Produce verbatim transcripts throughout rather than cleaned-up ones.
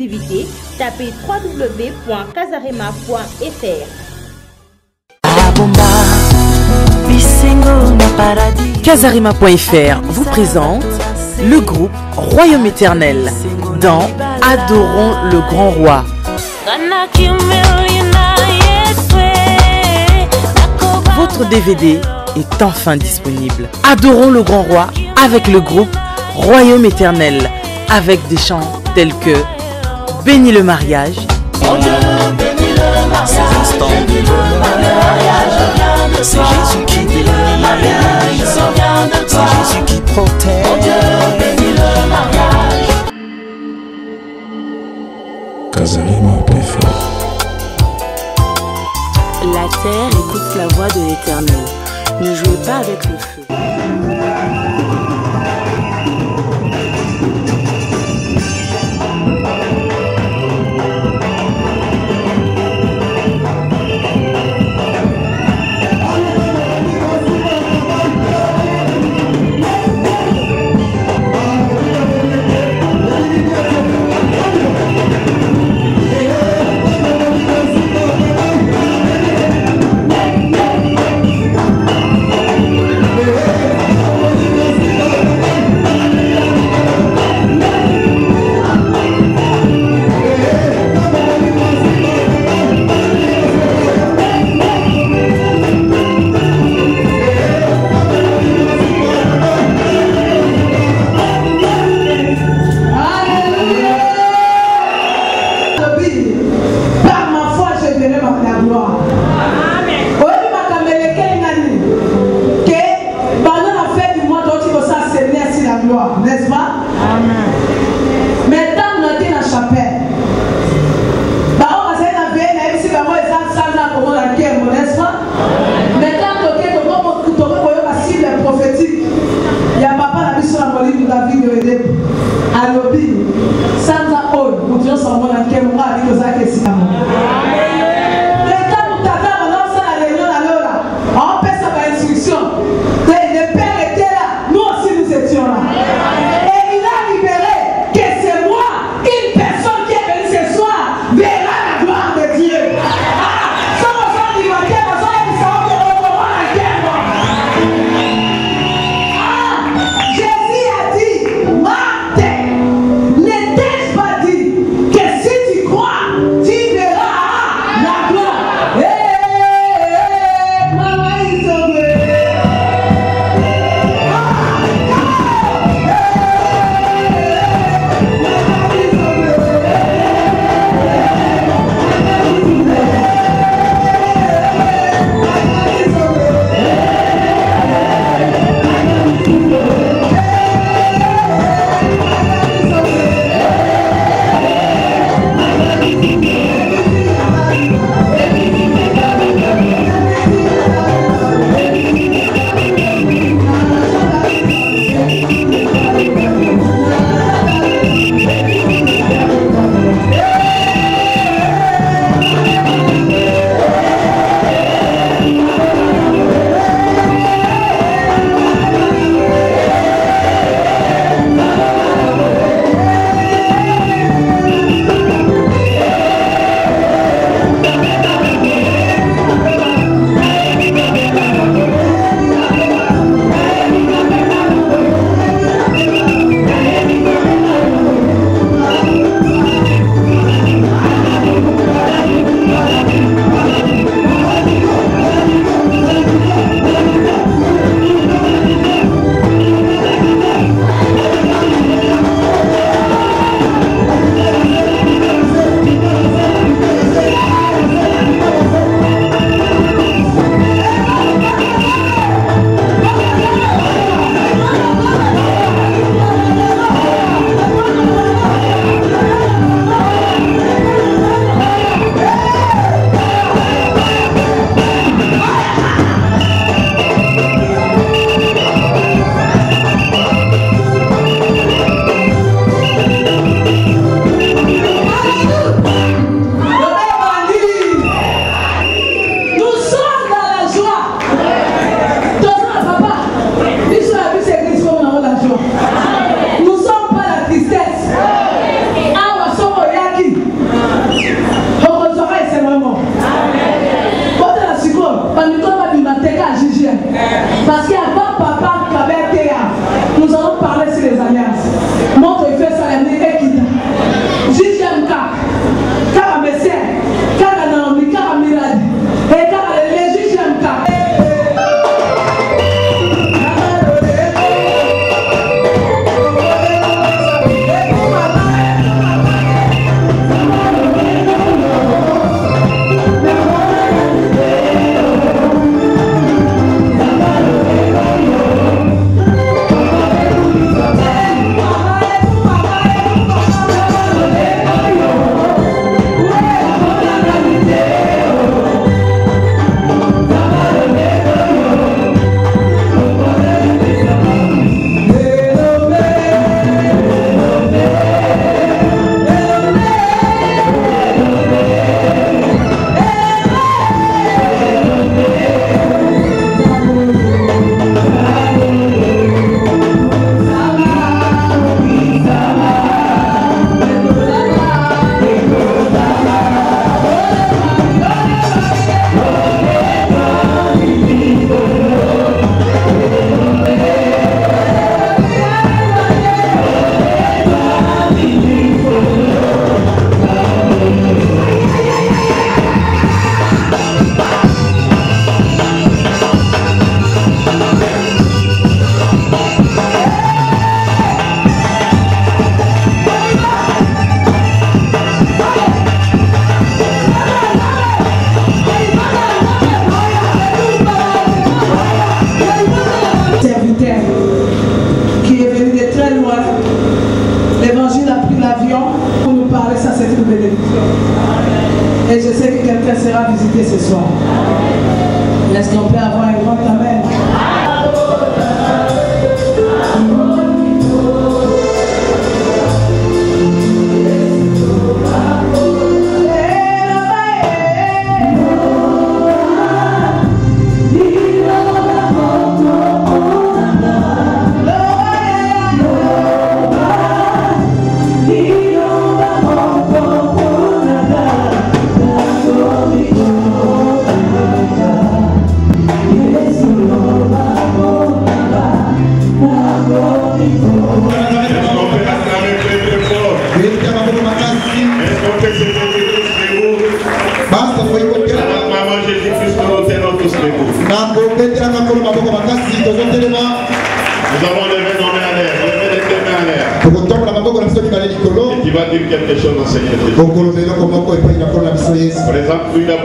exclusivité, tapez w w w point casarema point f r. Casarema point f r vous présente le groupe Royaume Éternel dans Adorons le Grand Roi. Votre D V D est enfin disponible. Adorons le Grand Roi avec le groupe Royaume Éternel, avec des chants tels que Bénis le mariage, Oh Dieu, bénis le mariage, bénis le mariage, c'est Jésus qui bénit le mariage, c'est Jésus qui protège. Oh Dieu, bénis le mariage. Casarema point f r. La terre écoute la voix de l'Éternel. Ne jouez pas avec le feu. Oh va visiter ce soir. Est-ce qu'on peut avoir un grand amen? Nous avons levé nos mains en l'air, levé les deux mains en l'air. Et tu vas dire quelque chose au Seigneur Jésus. Présente-lui la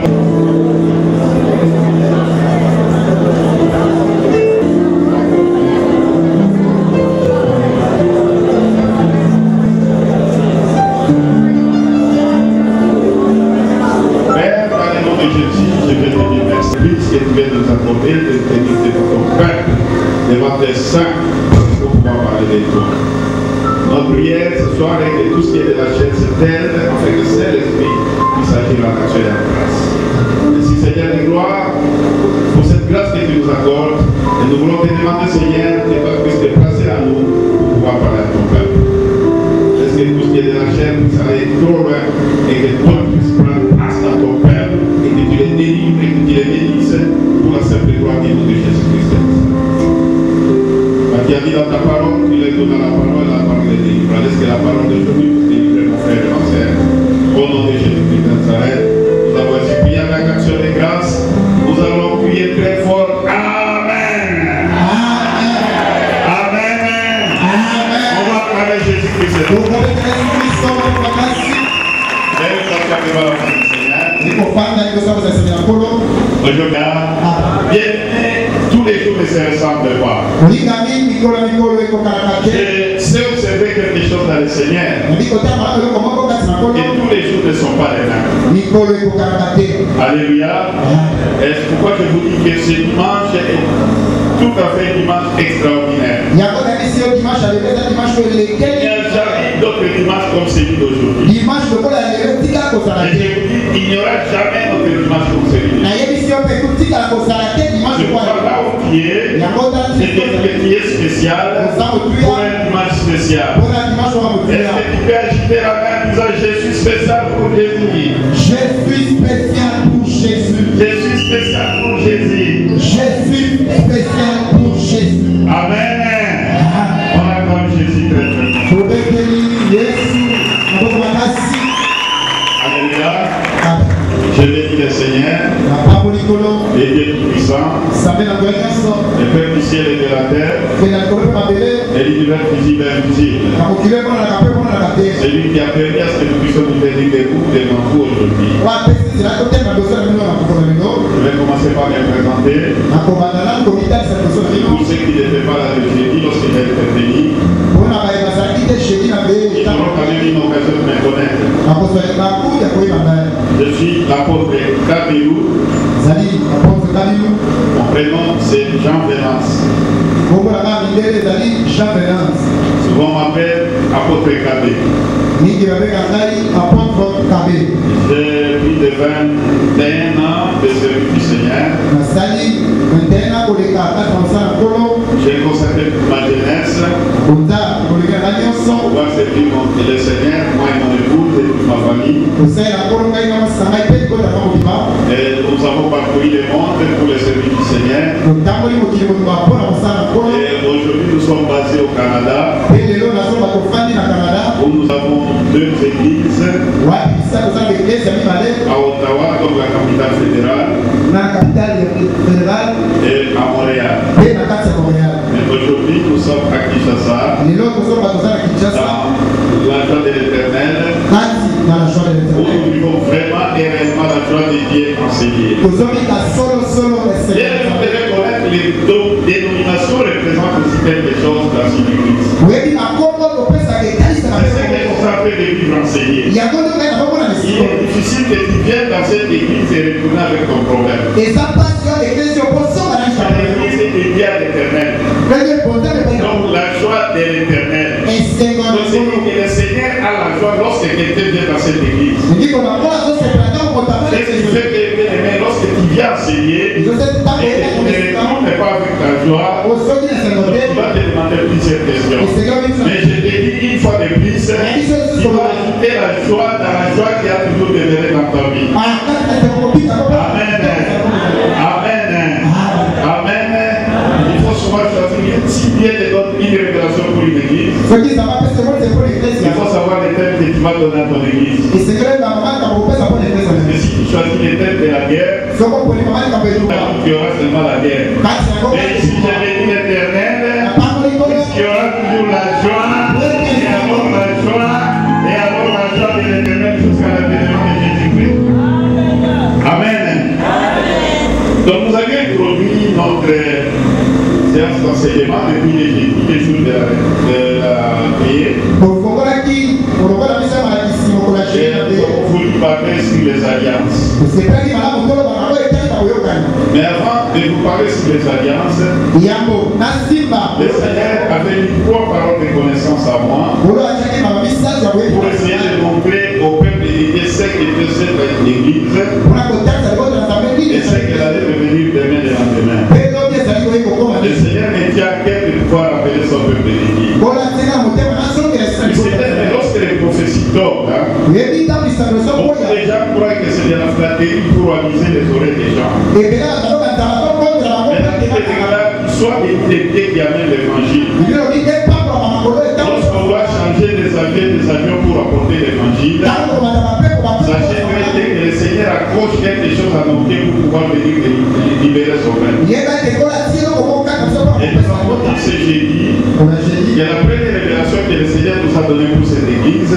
Père, dans le nom de Jésus, je vais te dire merci. Puisque tu viens nous accorder de tenir de ton Père devant tes saints pour pouvoir parler de toi. Notre prière ce soir est que tout ce qui est de la chaîne s'éteigne afin que c'est l'Esprit puisse agir en action et en grâce. Merci Seigneur de gloire pour cette grâce que tu nous accordes. Et nous voulons te demander Seigneur que toi puisses te placer à nous pour pouvoir parler à ton peuple. Est-ce que tout ce qui est de la chaîne puisse aller trop loin et que toi puisses prendre place dans ton peuple et que tu les délivres et que tu les bénisses pour la simple gloire du nom de Jésus-Christ. Tu as dit dans ta parole, tu les donnes à la parole et la parole est délivrée. Laisse que la parole d'aujourd'hui puisse délivrer mon frère et ma sœur. Au nom de Jésus-Christ de Nazareth, nous avons ainsi prié avec action de grâce. Nous allons prier très fort. Amen. Amen. Amen. Amen. On va acclamer Jésus-Christ. Même quand tu as devant la famille Seigneur. Aujourd'hui, bienvenue. Tous les jours ne se ressemblent pas. Je sais observer quelque chose dans le Seigneur. Et tous les jours ne sont pas les mêmes. Alléluia. Est-ce pourquoi je vous dis que ce dimanche est tout à fait un dimanche extraordinaire. Il n'y a jamais d'autres dimanches comme celui d'aujourd'hui. Et je vous dis, il n'y aura jamais d'autre dimanche comme celui-là. Je crois là où tu es, c'est que tu es spécial pour un dimanche spécial. Est-ce que tu peux agiter la main en disant je suis spécial pour Jésus? Je suis spécial pour Jésus. Je suis spécial pour Jésus. Je suis spécial pour Jésus. Amen. On acclame Jésus très très. Alléluia. Je bénis le Seigneur, les dieux tout-puissants, le Père du ciel et de la terre, et l'univers visible et invisible. C'est lui qui a permis à ce que nous puissions nous tenir debout devant vous aujourd'hui. Je vais commencer par me présenter. Pour ceux qui n'étaient pas là de jeudi lorsqu'il a été béni, ils auront quand même une occasion de me connaître. Je suis l'apôtre Kabirou. Mon prénom c'est Jean Venance. Souvent on m'appelle apôtre Kabé. J'ai plus de vingt et un ans de service du Seigneur. J'ai consacré toute ma jeunesse pour pouvoir servir le Seigneur, moi et mon épouse et toute ma famille. Et nous avons parcouru le monde pour le service du Seigneur. Et aujourd'hui nous sommes basés au Canada, où nous avons deux églises, à Ottawa comme la capitale fédérale et à Montréal. Mais aujourd'hui nous sommes à Kinshasa, dans la joie de l'Éternel, où nous vivons vraiment et réellement la joie de Dieu enseignée. Bien, vous devez connaître les dénominations représentent aussi quelque chose dans une église. C'est ce que nous avons de vivre enseigné. Il y a est difficile que tu viennes dans cette église et retourner avec ton problème. Et ça passe sur l'église au poisson à L'église est dédiée à l'éternel. Donc la joie de l'éternel. Donc c'est que le Seigneur a la joie lorsque quelqu'un vient dans cette église. C'est ce qui fait que, bien aimé, lorsque tu viens enseigner, et que tu ne retournes pas avec ta joie, tu vas te demander plusieurs questions. Mais je te dis une fois de plus, tu dois ajouter la joie dans la joie qui a toujours demeuré dans ta vie. Amen. Amen. Amen. Il faut souvent choisir si bien te donne une révélation pour une église. Il faut savoir les thèmes que tu vas donner à ton église. Et si tu choisis les thèmes de la guerre, tu auras seulement la guerre. Mais si j'avais dit l'éternel, il y aura toujours la joie, et alors la joie, et alors la joie de l'éternel jusqu'à la venue de Jésus-Christ. Amen. Donc nous avions introduit notre séance d'enseignement depuis les jeudis, les jours de la, de la prière. Et nous avons voulu parler sur les alliances. Mais avant de vous parler sur les alliances, le Seigneur avait mis trois paroles de connaissance à moi pour essayer de montrer au peuple de l'Église ce qu'était cette église et ce qu'elle allait devenir demain et lendemain. Le Seigneur me tient à cœur de pouvoir appeler son peuple de l'Église. C'était lorsque les prophéties tombent, hein, beaucoup de gens croient que c'est de la flatterie pour amuser les oreilles des gens. Mais la Bible déclare qu'il soit des qui amènent l'évangile. Lorsqu'on doit changer des avions, des avions pour apporter l'évangile, sachez que le Seigneur accroche quelque chose à nos pieds pour pouvoir venir libérer son peuple. Et nous avons dit ce jeudi, il y a la première révélation que le Seigneur nous a donnée pour cette église.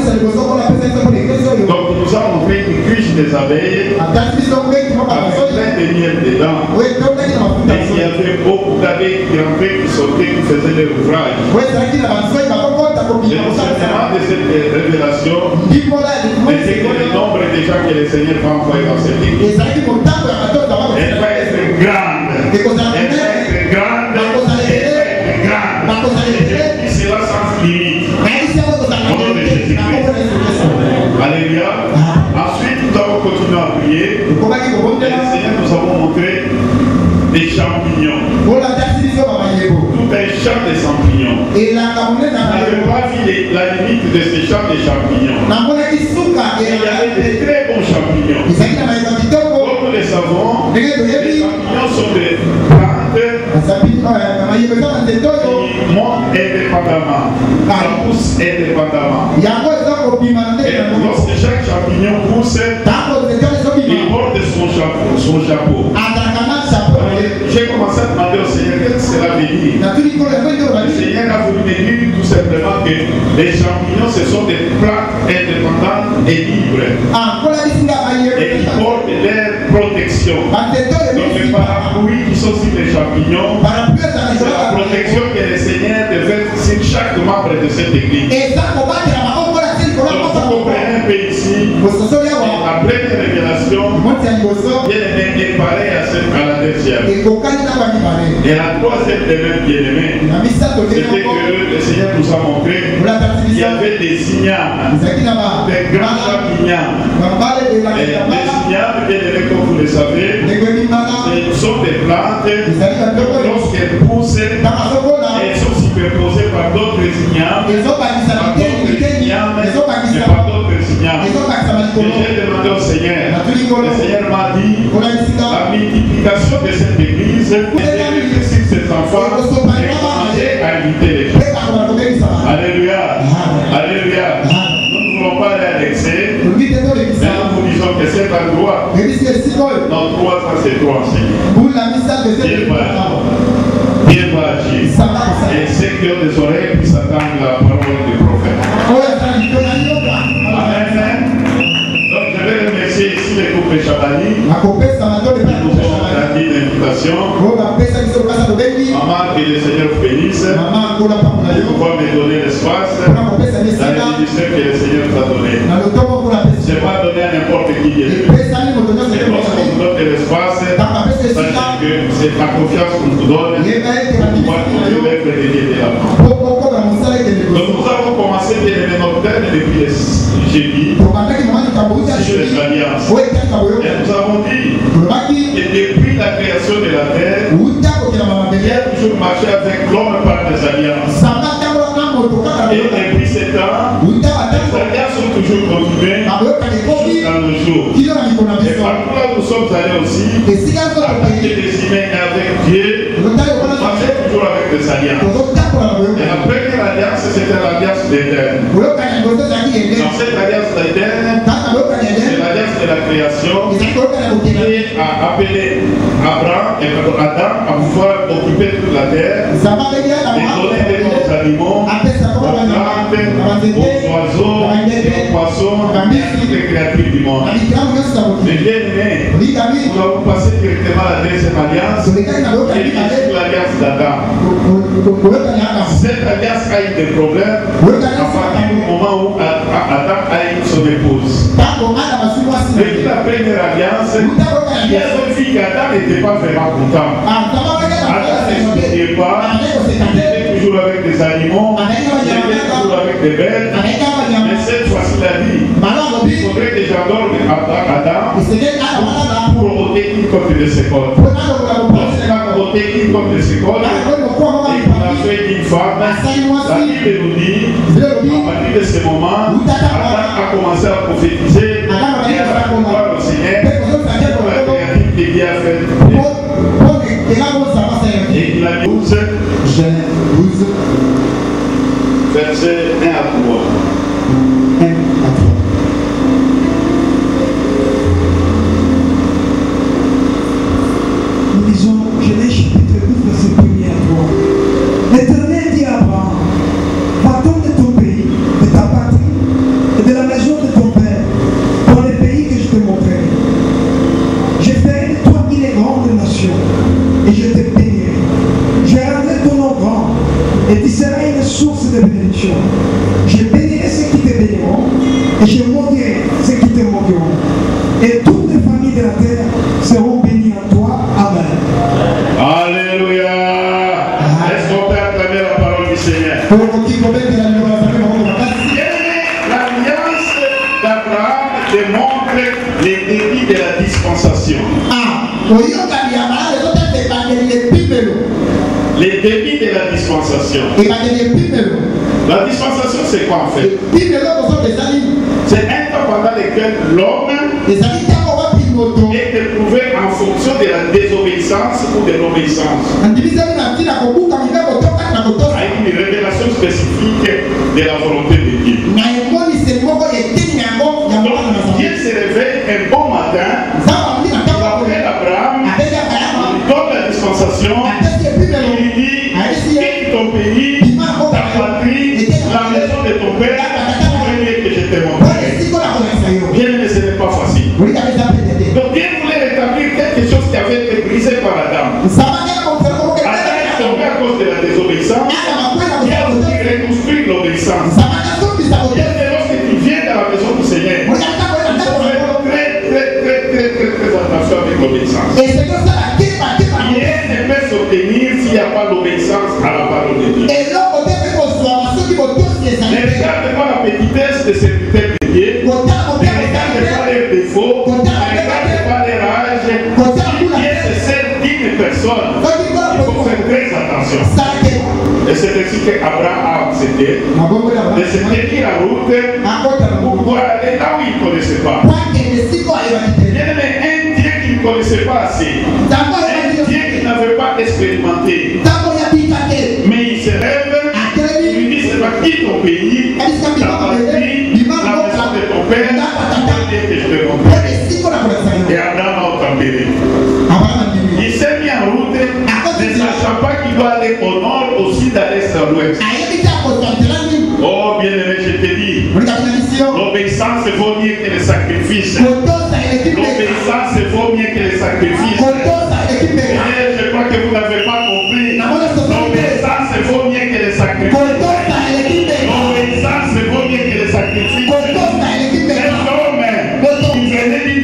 Donc il nous a montré une cuche des abeilles avec plein de miel dedans. Et il y avait beaucoup d'abeilles qui rentraient, qui sautaient, qui faisaient des ouvrages. Et au sentiment de cette révélation, c'est que le nombre de gens que le Seigneur va envoyer dans cette église, elle va être grande. Elle va être grande. Et cela sans limite. Au nom de Jésus-Christ. Alléluia. Ensuite, nous avons continué à prier. Et le Seigneur nous avons montré des champignons. Tout un champ de champignons. Et on n'avait pas vu la limite de ces champs de champignons. Et il y avait des très bons champignons. Comme nous le savons, les champignons sont des plantes qui montent indépendamment. Ça pousse indépendamment. Et lorsque chaque champignon pousse, il porte son chapeau. Son chapeau. J'ai commencé à demander au Seigneur qu'est-ce que cela veut dire. Le Seigneur a voulu me dire tout simplement que les champignons ce sont des plantes indépendantes et libres. Et qui portent leur protection. Donc les parapluies qui sont sur les champignons, c'est la protection que le Seigneur devait sur chaque membre de cette église. Donc vous comprenez un peu ici, la première révélation, bien aimé, est pareille à celle à la deuxième. Et la troisième des mêmes bien-aimés, c'était que le Seigneur nous a montré qu'il y avait des ignames, des grands champignons. Et les ignames, bien aimés, comme vous le savez, ce sont des plantes, lorsqu'elles poussent, elles sont superposées par d'autres ignames, par d'autres ignames, et par d'autres ignames. Et j'ai demandé au Seigneur, le Seieur m'a dit, la multiplication de cette église est de sur ces enfants et commencer à inviter les gens. Alléluia. Alléluia. Nous ne voulons pas aller à l'excès, mais nous vous disons que cet endroit, notre droit, ça c'est toi enseigner. Dieu va, Dieu va agir. Et ceux qui ont des oreilles puissent attendre la parole du prophète. Amen. Donc je vais remercier ici les couples Chabani qui nous ont grandi l'invitation. Maman, que le Seigneur vous bénisse. Pour pouvoir me donner l'espace dans les ministères que le Seigneur nous a donné. Je n'ai pas donné qui vient. Et lorsqu'on nous donne de l'espace, sachez que c'est la confiance qu'on nous donne pour pouvoir continuer l'œuvre de Dieu de l'avant. Donc nous avons commencé bien aimé notre thème depuis le jeudi sur les alliances. Et nous avons dit que depuis la création de la terre, Dieu a toujours marché avec l'homme par des alliances. Et depuis ce temps, les alliances sont toujours continuées jusqu'à nos jours. Et partout là où nous sommes allés aussi, avec les humains et avec Dieu, nous marchons toujours avec des alliances. Et la première alliance, c'était l'alliance d'Éden. Dans cette alliance d'Éden, c'est l'alliance de la création qui a appelé Abraham et Adam à pouvoir occuper toute la terre et donner des noms aux animaux, aux plantes, aux oiseaux, aux poissons et à toutes les créatures du monde. Mais bien aimé, nous avons passé directement à la deuxième alliance qui est l'alliance d'Adam. Cette alliance a eu des problèmes à partir du moment où Adam a eu son épouse. Depuis la première alliance, il y a une fille qu'Adam n'était pas vraiment content. Adam ne s'oubliait pas, il était toujours avec des animaux, il était toujours avec des bêtes. Mais cette fois-ci, il a dit, il faudrait que j'adore Adam pour ôter une côte de ses côtes. Lorsqu'il a ôté une côte de ses côtes, et qu'il a fait une femme, la Bible nous dit, à partir de ce moment, Adam a commencé à prophétiser et à voir le Seigneur pour la créature que Dieu a faite. Et il a dit douze, verset un à trois. Nous lisons Genèse chapitre douze, verset un à trois. L'Éternel dit à Abraham, va-t'en de ton pays, de ta patrie et de la maison de ton père, dans les pays que je te montrerai. Je ferai de toi une grande nation, et je te bénirai. Je rendrai ton nom grand, et tu seras une source de bénédiction. Je bénirai ceux qui te béniront, et je maudirai ceux qui te maudiront. Et toutes les familles de la terre seront bénies en toi. Amen. Alléluia. Est-ce qu'on peut acclamer la parole du Seigneur? L'alliance d'Abraham démontre les débits de la dispensation. Les débits de la dispensation. La dispensation, c'est quoi en fait? C'est un temps pendant lequel l'homme est éprouvé en fonction de la désobéissance ou de l'obéissance. Avec une révélation spécifique de la volonté de Dieu. Donc Dieu se réveille un bon matin, il appelle Abraham, il lui donne la dispensation, il lui dit, quitte ton pays, ta patrie, la maison de ton père, pour venir que je t'ai montré. Bien aimé, ce n'est pas facile. Donc Dieu voulait rétablir quelque chose qui avait été brisé par Adam. Adam est tombé à cause de la désobéissance. Dieu a voulu reconstruire l'obéissance. Lorsque tu viens dans la maison du Seigneur, il faut faire très très très très très très attention avec l'obéissance. Rien ne peut s'obtenir s'il n'y a pas l'obéissance à la parole de Dieu. Ne regarde pas la petitesse de ces critères de Dieu. Ne regarde pas les défauts. Ne regarde pas les rages. Si Dieu se sert d'une personne, il faut faire très attention. Et c'est ainsi qu'Abraham a accepté de se tenir en route pour pouvoir aller là où il ne connaissait pas. Bien aimé, un Dieu qui ne connaissait pas assez, un Dieu qui n'avait pas expérimenté, mais il se lève, il lui dit c'est pas qui ton pays, ta patrie, la maison de ton père, c'est Dieu que je te montre. Et Abraham a obtempéré. Il s'est mis en route, ne sachant pas qu'il doit aller au nord, au sud, à l'est, à l'ouest. Oh bien aimé, je te dis, l'obéissance vaut mieux que le sacrifice. L'obéissance vaut mieux que le sacrifice. Et je crois que vous n'avez pas compris. L'obéissance vaut mieux que le sacrifice. L'obéissance vaut mieux que le sacrifice. Un homme qui venait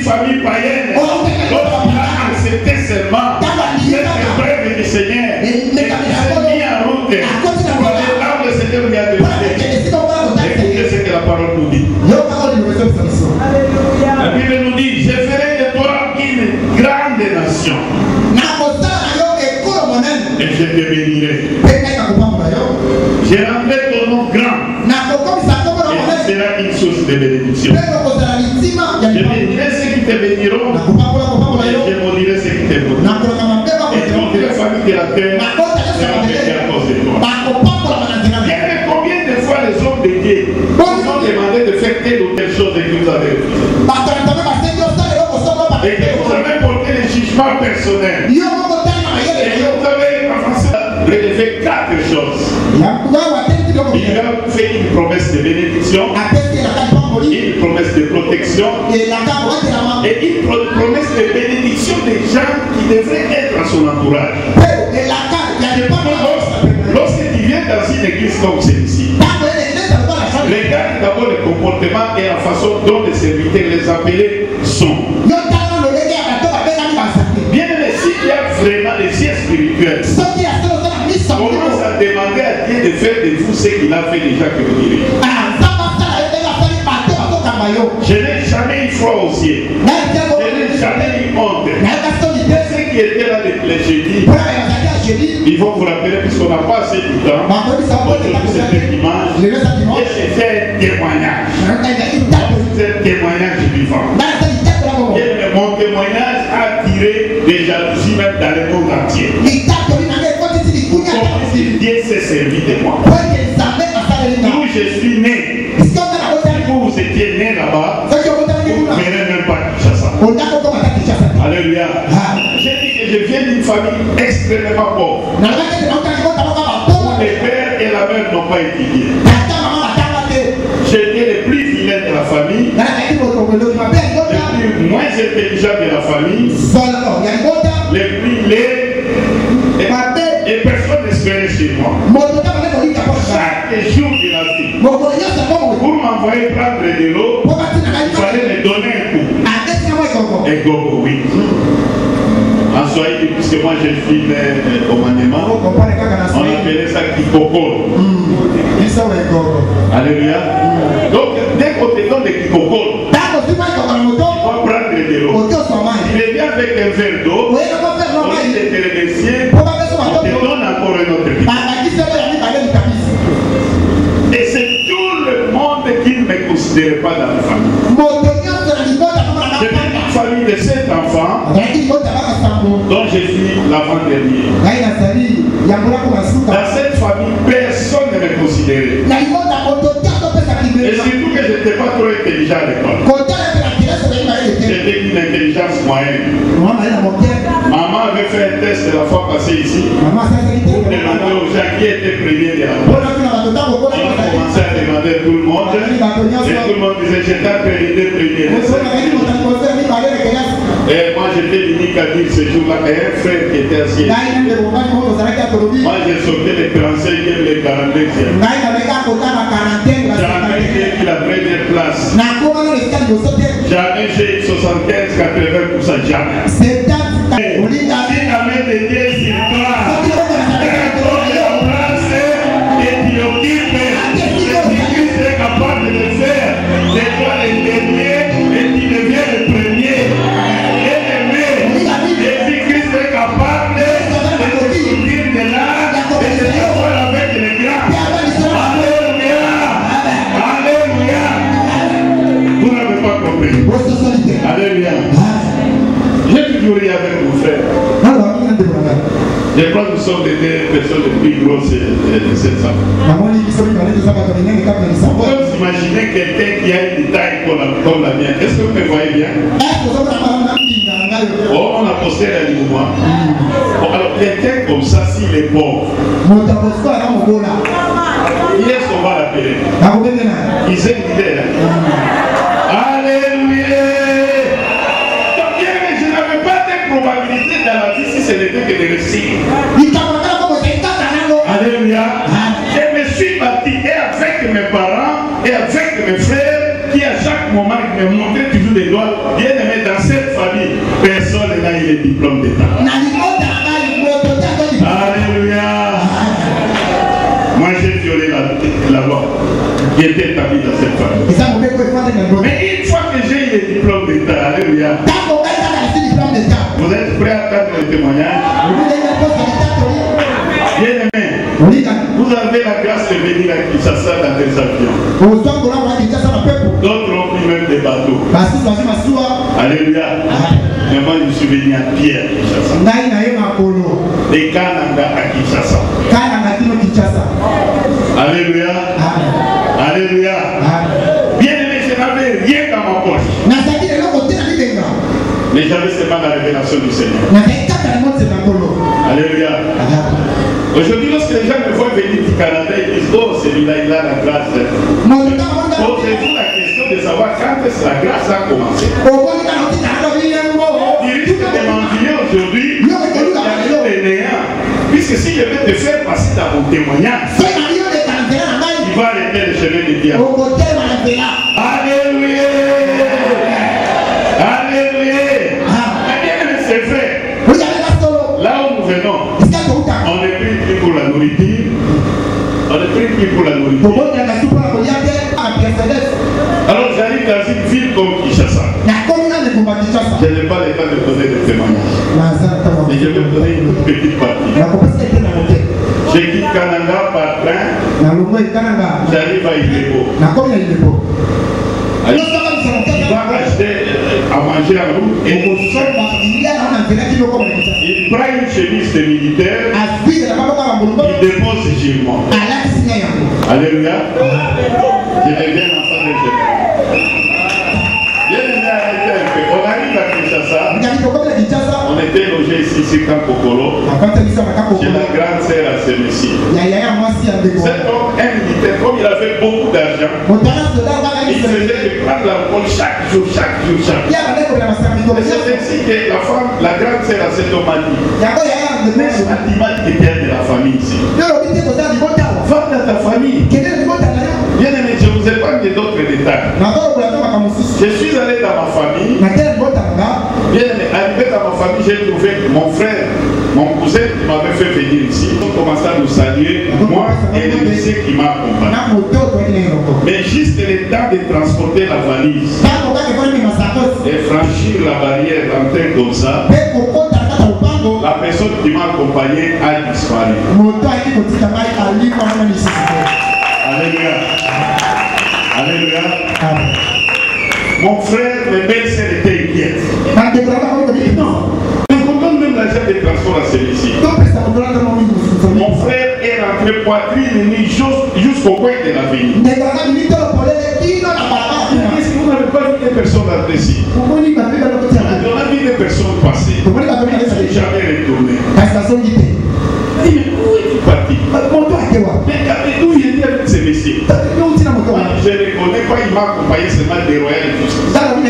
et je te bénirai. Je rendrai ton nom grand. Et tu seras une source de bénédiction. Je bénirai ceux qui te béniront. Et je maudirai ceux qui te maudiront. Et toute la famille de la terre sera bénie à cause de toi. Mais combien de fois les hommes de Dieu vous ont demandé de faire telle ou telle chose et que vous avez refusé? Et que vous avez porté les jugements personnels. Et que vous avez relevé quatre choses. Il a fait une promesse de bénédiction, une promesse de protection et une promesse de bénédiction des gens qui devraient être à son entourage. Lorsque tu viens dans une église comme celle-ci, regarde d'abord le comportement et la façon dont les serviteurs, les appelés sont. Bien aimé, s'il y a vraiment les yeux spirituels, commence à demander à Dieu de faire de vous ce qu'il a fait déjà que vous direz. Je n'ai jamais eu froid au ciel. Je n'ai jamais eu honte. Ceux qui étaient là les jeudis, ils vont vous rappeler puisqu'on n'a pas assez de temps. Aujourd'hui c'était dimanche. Et j'ai fait un témoignage. C'est un témoignage vivant. Et mon témoignage a attiré des jalousies même dans le monde entier. Dieu s'est servi de moi. D'où je suis né. Si vous, vous étiez né là-bas, vous ne verrez même pas Kinshasa. Alléluia. J'ai dit que je viens d'une famille extrêmement pauvre. Où les pères et la mère n'ont pas étudié. J'étais le plus vilain de la famille, le plus moins intelligent de la famille, le plus laid. Et personne n'espérait chez moi. Chaque jour de la vie, pour m'envoyer prendre de l'eau, il fallait me donner un coup. Et gogo, oui. En Swahili, puisque moi je suis né au Maniema, on appelait ça Kikokoro. Alléluia. Donc, dès qu'on te donne des Kikokoro, tu vas prendre de l'eau. Il vient avec un verre d'eau, on te remercier, on te donne encore un autre petit. Et c'est tout le monde qui ne me considère pas dans la famille. J'ai une famille de sept enfants dont je suis l'avant-dernier. Dans cette famille, personne ne me considérait. Et surtout que je n'étais pas trop intelligent à l'école. J'étais d'une intelligence moyenne. Maman avait fait un test la fois passée ici pour demander aux gens qui étaient premiers de la classe. On a commencé à demander à tout le monde et tout le monde disait j'étais premier, premier. Et moi j'étais l'unique à dire ce jour-là, et un frère qui était assis. Moi j'ai sauté les trente-cinquième et les quarante-deuxième. Jamais j'ai eu la première place. Jamais j'ai eu soixante-quinze à quatre-vingts pour cent. Jamais. Si la main de Dieu sur toi, prends la place et tu occupes ce que Christ est capable de faire. C'est toi le dernier et tu deviens le premier. Christ est capable de te sortir de là et de te voir avec les grands. Alléluia. Alléluia. Vous n'avez pas compris. Alléluia. J'ai toujours ri avec mon frère. Je crois que nous sommes les deux personnes les plus grosses de cette salle. Vous pouvez imaginer quelqu'un qui a une taille comme la mienne. Est-ce que vous me voyez bien? Oh, on a posté la ligne moi. Bon, alors quelqu'un comme ça, s'il est pauvre, il est ce qu'on va l'appeler. Il est leader. Alléluia. Donc, je n'avais pas de probabilité dans la vie si ce n'était que de réussir. Alléluia. Je me suis bâti et avec mes parents et avec mes frères qui à chaque moment me montraient toujours des doigts. Bien aimé, dans cette famille, personne n'a eu le diplôme d'État. Alléluia. Moi j'ai violé la, la loi qui était établie dans cette famille. Mais une fois que j'ai eu le diplôme d'État, alléluia. Vous êtes prêts à attendre le témoignage? Vous avez la grâce de venir à Kinshasa dans des avions. D'autres ont pris même des bateaux. Alléluia. Mais moi je suis venu à pied à Kinshasa. Des Kananga à Kinshasa. Alléluia. Alléluia. Bien aimé, je n'avais rien dans ma poche. Mais j'avais seulement la révélation du Seigneur. Alléluia. Aujourd'hui, lorsque les gens me voient venir du Canada, ils disent oh, celui-là, il a la grâce. Posez-vous la question de savoir quand est-ce que la grâce a commencé. Il risque de m'envier aujourd'hui, il y a des néants. Puisque si je vais te faire passer dans mon témoignage, il va arrêter le chemin de Dieu. Alléluia. Alléluia. C'est vrai. Là où nous venons, on est pris pour la nourriture. On est pris pour la nourriture. Alors j'arrive dans une ville comme Kinshasa. Je n'ai pas le temps de donner des témoignages. Mais je vais vous donner une petite partie. Je quitte Canada par train. J'arrive à Ilebo. Il va acheter à manger en route et il prend une chemise de militaire, il dépose chez moi. Alléluia. Je deviens enfant de Jésus. On arrive à Kinshasa, on était logé ici, ici, Camp Kokolo, chez la grande sœur à ce messie. Cet homme, un militaire, comme il avait beaucoup d'argent, il faisait de prendre l'alcool chaque jour, chaque jour, chaque jour. Et c'est ainsi que la femme, la grande sœur à cet homme a dit, mais ce bâtiment qui vient de la famille ici. Va dans ta famille. Bien aimé, je vous épargne d'autres détails. Je suis allé dans ma famille. Bien aimé, arrivé dans ma famille, j'ai trouvé mon frère, mon cousin qui m'avait fait venir ici. Ils ont commencé à nous saluer, moi et le lycée qui m'a accompagné. Mais juste le temps de transporter la valise et franchir la barrière, rentrer comme ça, la personne qui m'a accompagné a disparu. Alléluia. Alléluia. Mon frère, mes belles-sœurs étaient inquiètes. Non. Mais on donne même l'argent de transport à celui-ci. Mon frère est rentré poitrine et nuit jusqu'au coin de l'avenue. Est-ce que vous n'avez pas vu des personnes rentrer ici? On a vu des personnes passer. Elles ne sont jamais retournées. Mais où es-tu parti? Mais d'où il était avec ces messieurs? Je ne reconnais pas, il m'a accompagné seulement des royales justice.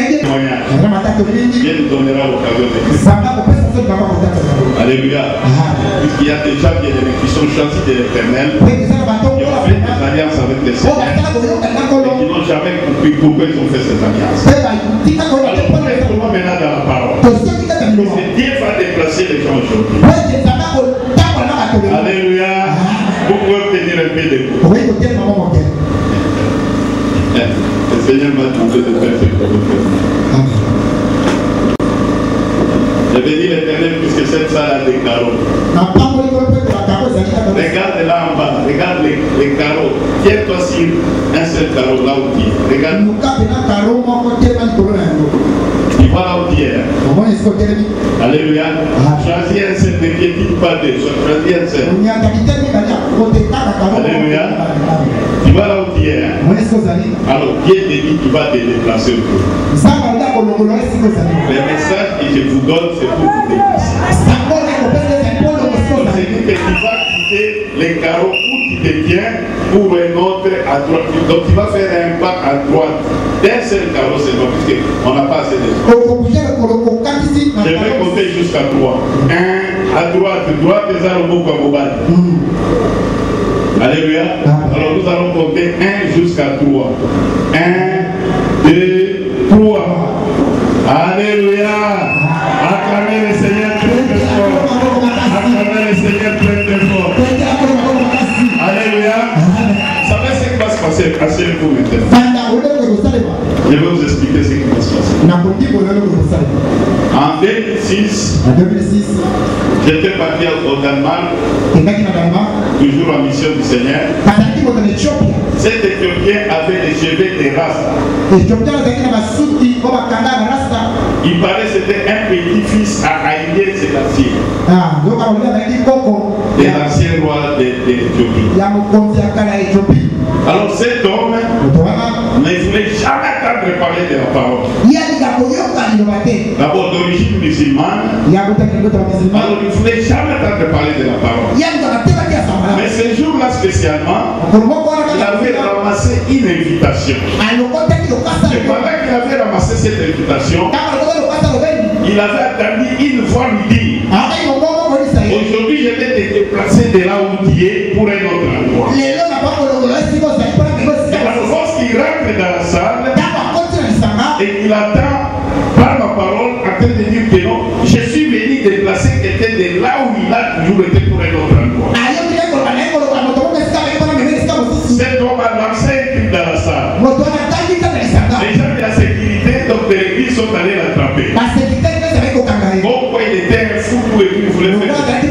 Dieu nous donnera l'occasion de faire. Alléluia. Puisqu'il y a des gens qui sont choisis de l'Éternel, qui ont fait des alliances avec le Seigneur, et qui n'ont jamais compris pourquoi ils ont fait ces alliances. Alors, pour maintenant dans la parole, c'est Dieu va déplacer les gens aujourd'hui. Alléluia. Vous pouvez obtenir un peu de vous. Le Seigneur m'a demandé de faire ce que vous faites. Je vais dire l'Éternel puisque cette salle a des carreaux. Regarde là en bas, regarde les, les carreaux. Tiens-toi sur un seul carreau là où tu es. Regarde. Tu vois là où tu es. Alléluia. Choisis un seul, ne piétine pas deux. Choisis un seul. Alléluia. Tu vois là où tu es. Alors Dieu te dit qu'il va te déplacer autour. Le message que je vous donne, c'est pour vous déplacer. C'est que tu vas quitter les carreaux où tu te tiens pour un autre à droite. Donc tu vas faire un pas à droite d'un seul carreau seulement, puisqu'on n'a pas assez de temps. Je vais compter jusqu'à trois. Un à droite, droite des armes à mobile. Alléluia. Alors nous allons compter un jusqu'à trois. Un, deux, trois. Alléluia. Acclamez le Seigneur très très fort. Acclamez le Seigneur très très fort. Alléluia. Vous savez ce qui va se passer? Asseyez-vous maintenant. Je vais vous expliquer ce qui va se passer. En deux mille six, j'étais parti au Danemark, toujours en mission du Seigneur. Cet Éthiopien avait des cheveux de race. Il paraît que c'était un petit-fils à Haïlé Sélassié, des anciens rois d'Éthiopie. Alors cet homme ne voulait jamais entendre parler de la parole. D'abord d'origine musulmane, alors il ne voulait jamais entendre parler de la parole. Mais ce jour-là spécialement, il avait ramassé une invitation. Et pendant qu'il avait ramassé cette invitation, il avait attendu une voix lui dire: aujourd'hui je vais te déplacer de là où tu es pour un autre endroit. Alors lorsqu'il rentre dans la salle et qu'il attend par ma parole en train de dire que non, je suis venu déplacer quelqu'un de là où il a toujours été pour un autre endroit. Cet homme a lancé un cri dans la salle. Les gens de la sécurité donc de l'église sont allés l'attraper. Pourquoi il était un fou et il voulait faire.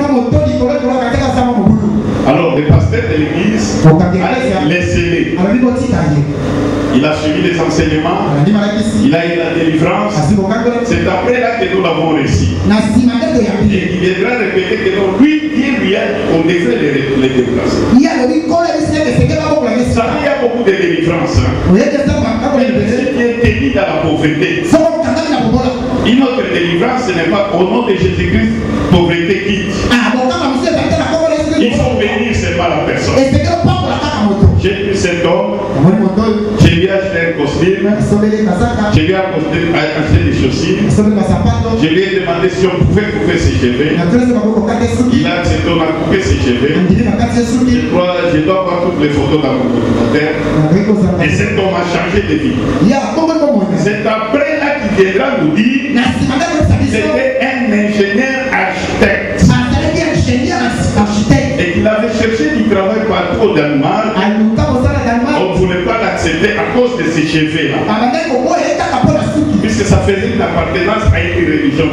Alors le pasteur de l'église a laissé les. Il a suivi les enseignements, il a eu la délivrance. C'est après là que nous l'avons réussi. Et il viendra répéter que non, lui, Dieu lui a dit qu'on devrait les, les déplacer. Il y a beaucoup de délivrance. Hein. Celui qui est tenu dans la pauvreté. Une autre délivrance, ce n'est pas au nom de Jésus-Christ, pauvreté quitte. Il faut bénir seulement la personne. J'ai pris cet homme, je lui ai acheté un costume, je lui ai acheté des chaussures, je lui ai demandé si on pouvait couper ses cheveux. Il a accepté, on a coupé ses cheveux. Je crois, je dois avoir toutes les photos dans mon documentaire. Et cet homme a changé de vie. C'est après là qu'il viendra nous dire c'était un ingénieur architecte. Et qu'il avait cherché du travail partout au Danemark. On ne voulait pas l'accepter à cause de ses cheveux là. Puisque ça faisait une appartenance à une religion.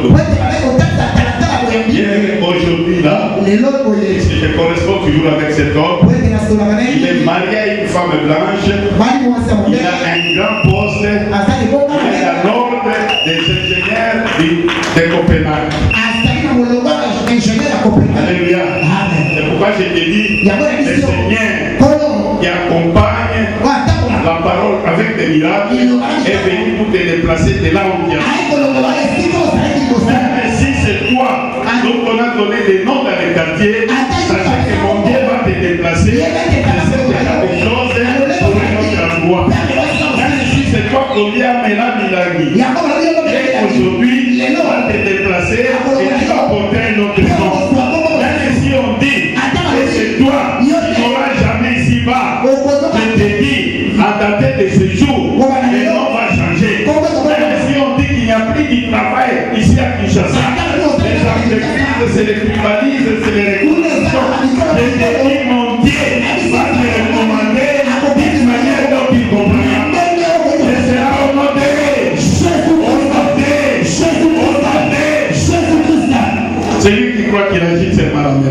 Aujourd'hui là, puisque je correspond toujours avec cet homme, il est marié à une femme blanche, il a un grand poste, il est à l'ordre des ingénieurs de, de Copenhague. Alléluia. C'est pourquoi je te dis, le Seigneur qui accompagne la parole avec des miracles est venu pour te déplacer de là où tu es. Même si c'est toi dont on a donné des noms dans les quartiers, sachez que mon Dieu va te déplacer de cette des choses pour un autre endroit. Même si c'est toi qu'on vient à Mela Milani, aujourd'hui, on va te déplacer et tu vas porter un autre nom. Même si on dit que c'est toi qui n'auras jamais ici-bas, je te dis, à dater de ce jour, le nom va changer. Même si on dit qu'il n'y a plus de travail ici à Kinshasa, les entreprises, c'est les privatises, c'est les récupérations. Je te dis, mon Dieu va te recommander d'une manière dont il comprendra. Et c'est là au nom de c'est lui qui croit qu'il agit seulement la main.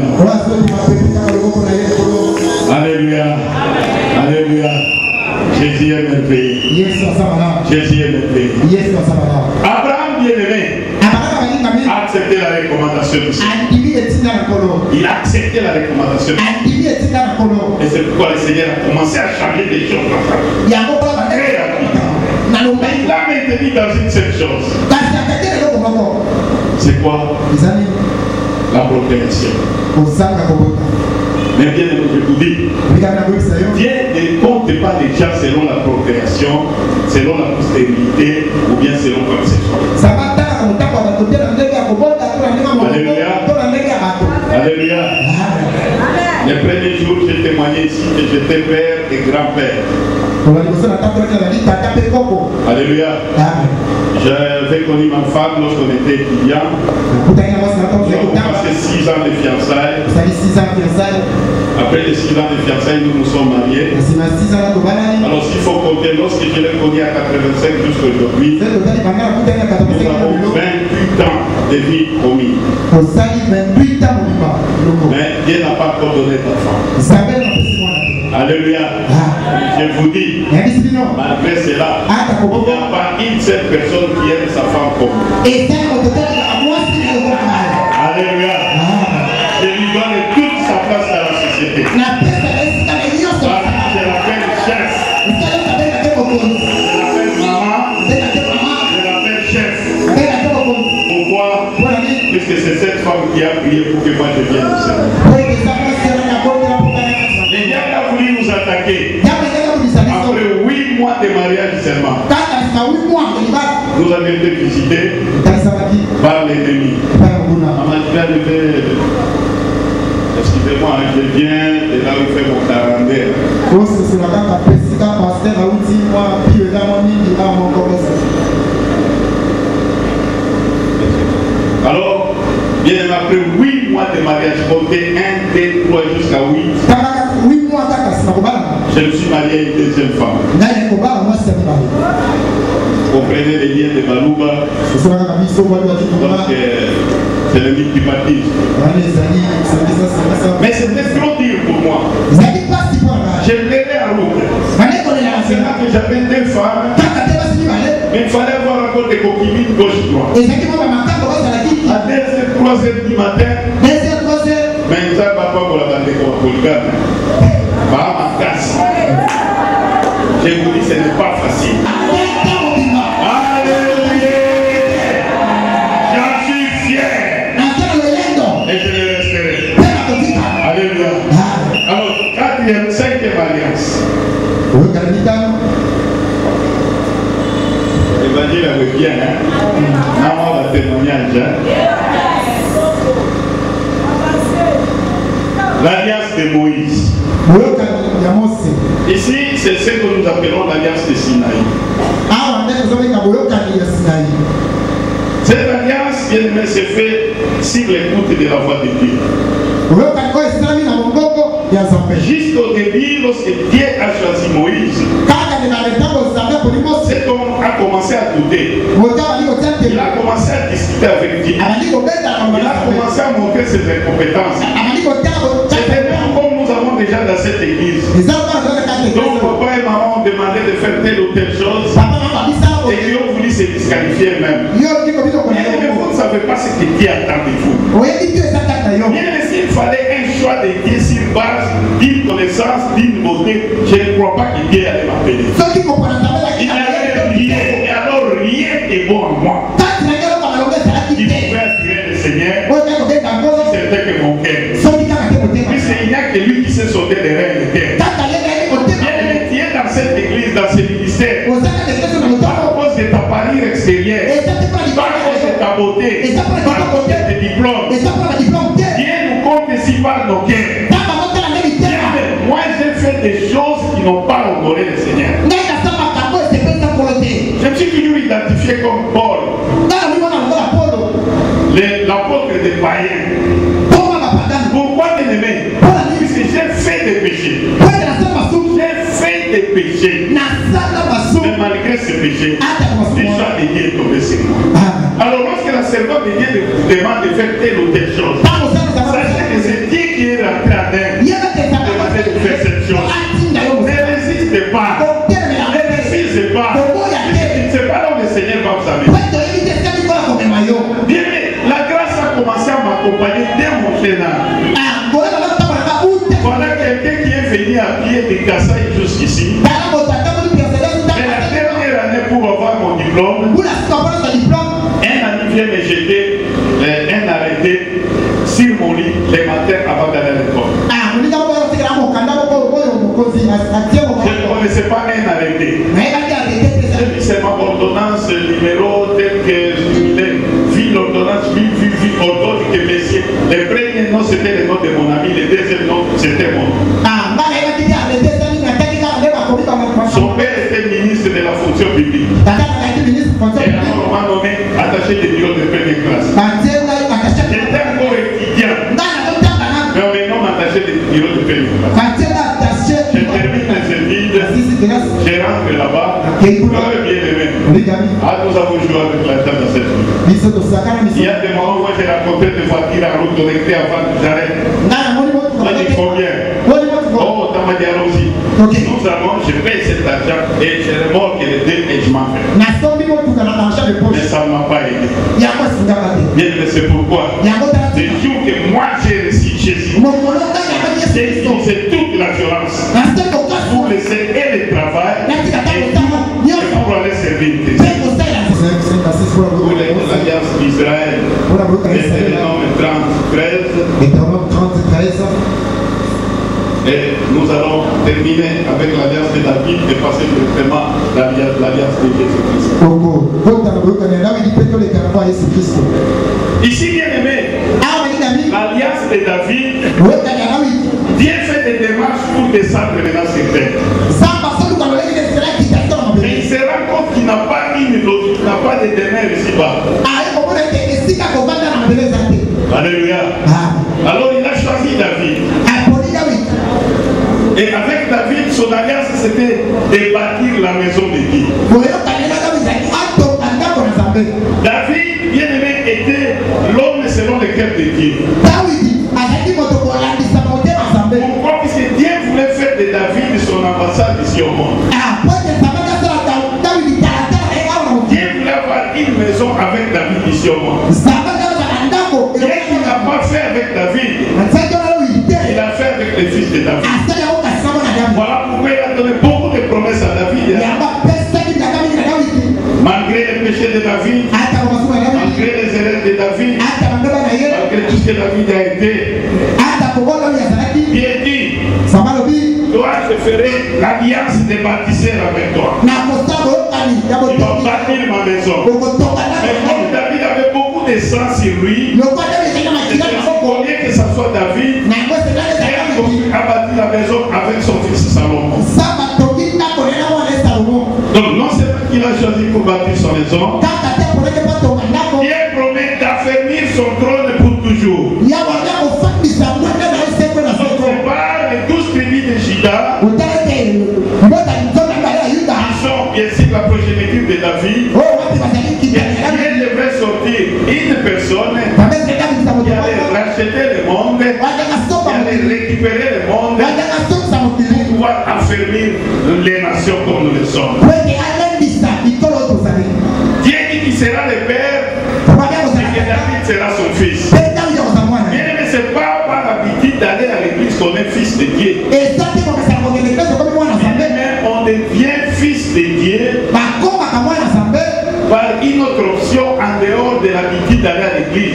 Alléluia. Alléluia. Jésus est merveilleux. Jésus est merveilleux. Abraham bien-aimé a accepté la recommandation du Seigneur. Il a accepté la recommandation du Seigneur. Et c'est pourquoi le Seigneur a commencé à changer des choses. Très rapidement. Il l'a maintenu dans une seule chose. C'est quoi? La procréation. Mais bien, je vous dis, Dieu ne compte pas les gens selon la procréation, selon la postérité ou bien selon quoi que ce soit. Alléluia. Alléluia. Les premiers jours, j'ai témoigné ici que j'étais père et grand-père. Alléluia. J'avais connu ma femme lorsqu'on était étudiant. Nous avons passé six ans de fiançailles. Après les six ans de fiançailles, nous nous sommes mariés. Alors s'il faut compter, lorsque je l'ai connu à quatre-vingt-cinq jusqu'à aujourd'hui, nous avons vingt-huit ans de vie commune. Mais Dieu n'a pas encore donné d'enfant. Alléluia. Je vous dis, malgré cela, il n'y a pas une seule personne qui aime sa femme comme vous. Alléluia. Je lui donne toute sa place dans la société. Je l'appelle chef. Je l'appelle maman. Je l'appelle chef. Pourquoi? Puisque c'est cette femme qui a prié pour que moi je vienne au Seigneur. Le diable a voulu nous attaquer. Après huit mois de mariage seulement, nous avons été visités par l'ennemi. Excusez-moi, je viens de là où il fait mon quarantaine. Alors, bien après huit mois de mariage, comptez un, deux, trois jusqu'à huit. Je me suis marié à une deuxième femme. Vous comprenez les liens de Balouba. Donc, euh, c'est le mythe qui baptise. Mais c'était trop dur pour moi. J'ai plaidé à route. C'est là que j'avais deux femmes. Mais il fallait avoir encore des coquilles gauche-droite. À deux heures, trois heures du matin. Mais ça ne va pas pour la bande de polygame. Bah, ma casse. Je vous dis, ce n'est pas facile. Alléluia. J'en suis fier. Et je le resterai. Alléluia. Alors, quatrième, cinquième alliance. L'évangile avait bien, hein? Non, le témoignage, hein? L'alliance de Moïse. Ici, c'est ce que nous appelons l'alliance de Sinaï. Cette alliance, bien aimé, se fait sur l'écoute de la voix de Dieu. Jusqu'au début, lorsque Dieu a choisi Moïse, cet homme a commencé à douter. Il a commencé à discuter avec Dieu. Il a commencé à montrer ses incompétences. C'était même comme nous avons déjà dans cette église. Donc papa et maman ont demandé de faire telle ou telle chose et ils ont voulu se disqualifier même. Mais vous ne savez pas ce que Dieu attend de vous. Bien s'il fallait un choix de Dieu sur base d'une connaissance, d'une beauté, je ne crois pas que Dieu allait m'appeler. Il n'avait rien, et alors rien n'est bon en moi. Il pouvait attirer le Seigneur si c'était que mon cœur. Puisqu'il n'y a que lui qui s'est sauvé des rêves de terre. Bien, tu es dans cette église, dans ce ministère, pas à cause de ta parure extérieure, pas à cause de ta beauté, pas à cause de tes diplômes. Dieu nous compte ici par nos cœurs. Moi j'ai fait des choses qui n'ont pas honoré le Seigneur. Je me suis toujours identifié comme Paul, l'apôtre des païens. Pourquoi bien-aimé? Puisque j'ai fait des péchés. J'ai fait des péchés. Mais malgré ces péchés, le choix de Dieu est tombé sur moi. Alors lorsque la servante de Dieu vous demande de faire telle ou telle chose, sachez que c'est Dieu qui est rentré à elle. Demandez de faire cette chose. Ne résistez pas. Ne résistez pas. Ce n'est pas là où le Seigneur va vous amener. Bien, la grâce a commencé à m'accompagner dès mon jeune âge. Voilà quelqu'un qui est venu à pied de Kassai jusqu'ici. Mais la dernière année pour avoir mon diplôme, un ami vient me jeter un arrêté sur mon lit les matins avant d'aller à l'école. Je ne connaissais pas un arrêté. J'ai vu c'est ma ordonnance numéro tel que il est. Vu l'ordonnance, vu, vu, vu, ordonne que messieurs. Le premier nom c'était le nom de mon ami, le deuxième nom c'était mon nom. Son père était ministre de la fonction publique. Et alors on m'a nommé attaché des bureaux de paix de classe. J'étais encore étudiant. Mais on m'a nommé attaché des bureaux de paix de classe. Je termine les études, je rentre là-bas, je bien aimé. Ah, nous avons joué avec la table dans cette rue. Il y a des moments où j'ai rencontré des voitures en route connectées avant que j'arrête. Moi, je dis combien? Oh, dans ma dialogue aussi. Nous allons, je paye cet argent et je remorque les deux et je m'en vais. Mais ça ne m'a pas aidé. Bien, mais c'est pourquoi. Le jour que moi j'ai reçu Jésus, j'ai utilisé toute la violence pour laisser et le travail et tout pour aller servir Christ. Pour l'Alliance d'Israël, Deutéronome trente, treize. Et nous allons terminer avec l'alliance de David et passer directement à l'alliance de Jésus-Christ. Ici, bien aimé, l'alliance de David, Dieu fait des démarches pour descendre maintenant sur terre. Mais il se rend compte qu'il n'a pas une logique, qu'il n'a pas de demeure ici-bas. Alléluia. Alors il a choisi David. Et avec David, son alliance c'était de bâtir la maison de Dieu. David, bien aimé, était l'homme selon le cœur de Dieu. Pourquoi? Puisque Dieu voulait faire de David son ambassade ici au monde. Dieu voulait avoir une maison avec David ici au monde. Dieu qui n'a pas fait avec David, il a fait avec les fils de David. Voilà pourquoi il a donné beaucoup de promesses à David. Malgré les péchés de David, malgré les erreurs de David, malgré tout ce que David a été, Dieu dit, toi je ferai l'alliance des bâtisseurs avec toi. Tu vas bâtir ma maison. Mais comme David avait beaucoup de sang sur lui, au lieu que ce soit David, Dieu a bâti la maison avec son fils Salomon. Donc non seulement qu'il a choisi pour bâtir son maison, Dieu promet d'affermir son trône pour toujours. Donc on parle de douze tribus de Juda, qui sont bien sûr la progéniture de David. Et Dieu devrait sortir une personne qui allait racheter le monde, qui allait récupérer le monde pour pouvoir affermir les nations comme nous le sommes. Dieu dit qu'il sera le père et que David sera son fils. Bien aimé, ce n'est pas par l'habitude d'aller à l'église qu'on est fils de Dieu. Mais on devient fils de Dieu par une autre option en dehors de l'habitude d'aller à l'église.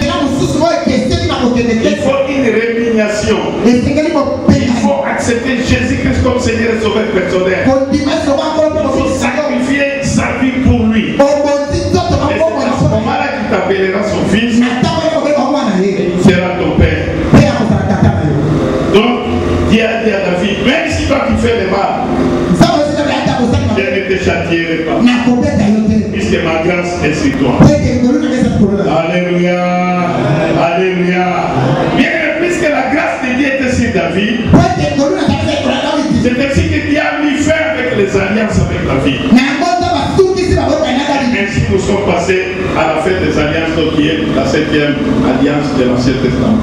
Il faut une résignation. Il faut accepter Jésus-Christ comme Seigneur et Sauveur personnel. Il faut sacrifier sa vie pour lui. Et c'est à ce moment-là qu'il t'appellera son fils. Il sera ton père. Donc, Dieu a dit à David, même si toi tu fais le mal, je ne te châtierai pas. Puisque ma grâce est sur toi. Alléluia. Alléluia. Bien, puisque la grâce de Dieu était sur David, c'est ainsi que Dieu a mis fin avec les alliances avec David. Ainsi nous sommes passés à la fête des alliances qui est la septième alliance de l'Ancien Testament.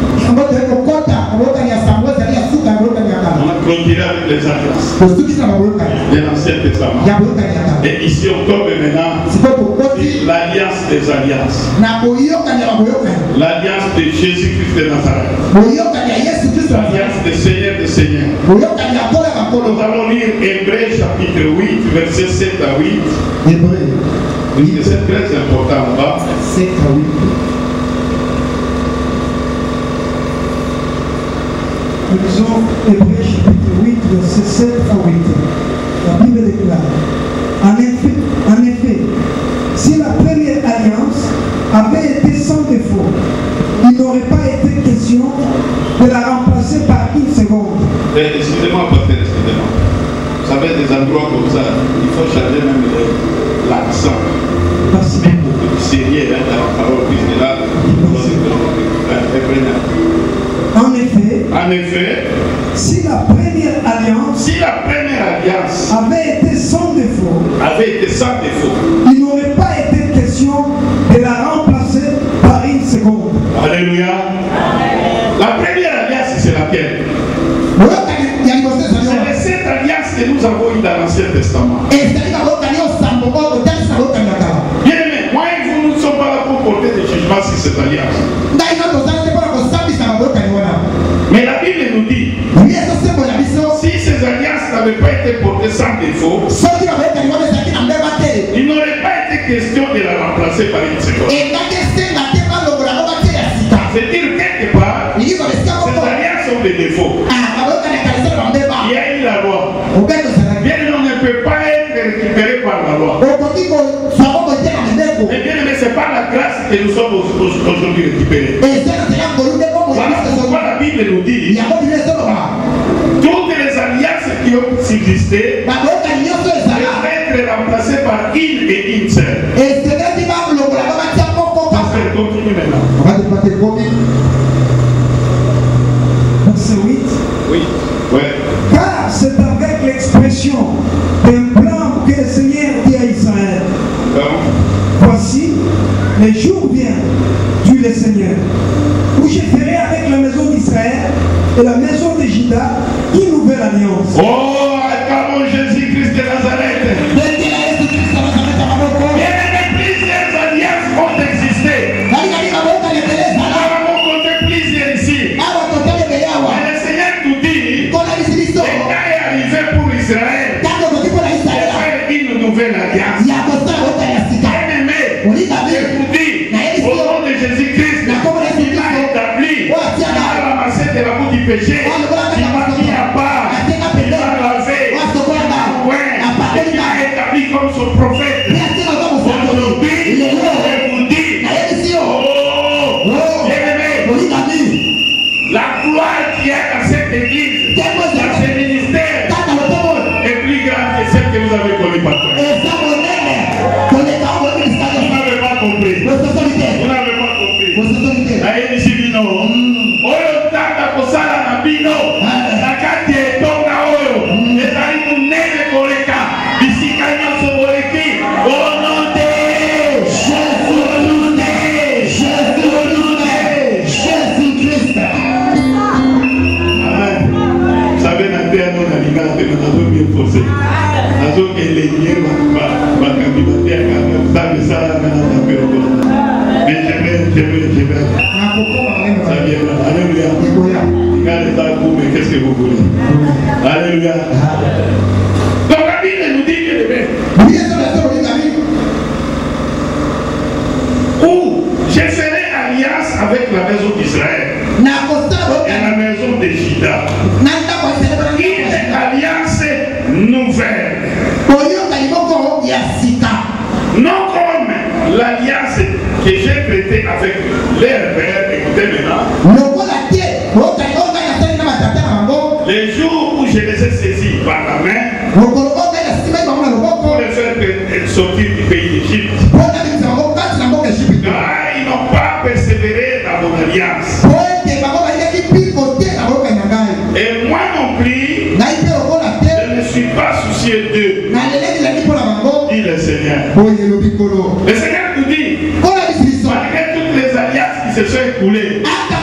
On a clôturé avec les alliances de l'Ancien Testament. Et ici on tombe maintenant l'alliance des alliances. L'alliance de Jésus-Christ de Nazareth. L'alliance des Seigneurs des Seigneurs. Nous allons lire Hébreux chapitre huit, versets sept à huit. Oui, c'est très important là-bas. sept à huit. Nous lisons Hébreux chapitre huit, versets sept à huit. La Bible déclare, en effet, en effet, si la première alliance avait été sans défaut, il n'aurait pas été question de la remplacer par une seconde. Eh, excusez-moi, Pasteur, excusez-moi. Vous savez, des endroits comme ça, il faut changer même l'accent. Parce que beaucoup de sérieux hein, dans la parole, puisque là, en effet, en effet, si la première alliance, si la première alliance avait été sans défaut, avait été sans défaut. il n'aurait pas été question de la remplacer par une seconde. Alléluia. La première alliance, c'est laquelle? C'est cette alliance que nous avons eue dans l'Ancien Testament. Bien aimé, moi et vous, nous ne sommes pas là pour porter des jugements sur cette alliance. Mais la Bible nous dit, si ces alliances n'avaient pas été portées sans défaut, il n'aurait pas été question de la remplacer par une seconde. C'est-à-dire quelque part, ces alliances ont des défauts. Il y a eu la loi. Bien aimé, on ne peut pas être récupéré par la loi. Mais bien aimé, ce n'est pas la grâce que nous sommes aujourd'hui récupérés. Voilà pourquoi la Bible nous dit toutes les alliances qui ont subsisté devraient être remplacées par une et une seule. Continue maintenant. Verset huit. Oui. Ouais. Car c'est avec l'expression d'un plan que le Seigneur dit à Israël. Non. Voici, les jours viennent, dit le Seigneur, où je ferai avec la maison d'Israël et la maison de Juda une nouvelle alliance. Oh, acclamons Jésus-Christ de Nazareth. Plusieurs alliances ont existé. Nous avons compté plusieurs ici. Mais le Seigneur nous dit, le temps est arrivé pour Israël de faire une nouvelle alliance. Bien-aimé, je vous dis, au nom de Jésus-Christ, il a établi, il a ramassé de la boue du péché, il m'a mis à part, il m'a lavé, et il a établi comme son prophète. Aujourd'hui, je vous dis, oh, bien-aimé, la gloire qui est dans cette église, dans ce ministère, est plus grande que celle que vous avez connue par toi. Vous n'avez pas compris. Vous n'avez pas compris. La ici bino. Oyo tata kosala na bino. Na kati etonga oyo. Ezali munene koleka. Bisika nyonso boleki. Au nom de Jésus, au nom de Jésus, au nom de Jésus-Christ. Amen. Vous savez, na terre, on a l'égard de notre bien forcé. Nazo kelenye bakabi bateka sabe sala na tapero. Mais je vais, je vais, je vais. Ça vient, alléluia. Regardez ça vous, mais qu'est-ce que vous voulez? Alléluia. Donc la Bible nous dit que le où je ferai alliance avec la maison d'Israël et la maison de Juda. Une alliance nouvelle. Non comme l'alliance que j'ai prêtée avec leur père. Écoutez maintenant. Les jours où je les ai saisis par la main pour les faire sortir du pays d'Égypte, ils n'ont pas persévéré dans mon alliance. Et moi non plus, je ne suis pas soucieux d'eux, dit le Seigneur. Le Seigneur nous dit, malgré toutes les alliances qui se sont écoulées,